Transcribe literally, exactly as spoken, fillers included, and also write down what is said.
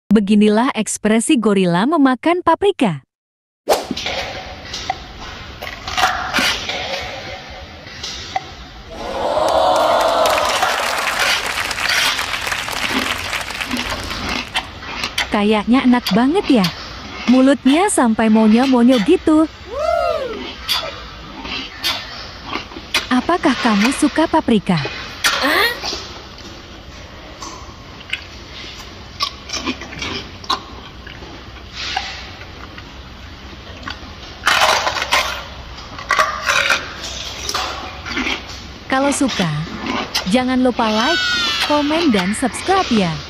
Beginilah ekspresi gorila memakan paprika. Kayaknya enak banget ya. Mulutnya sampai monyo-monyo gitu. Apakah kamu suka paprika? Kalau suka, jangan lupa like, komen, dan subscribe ya.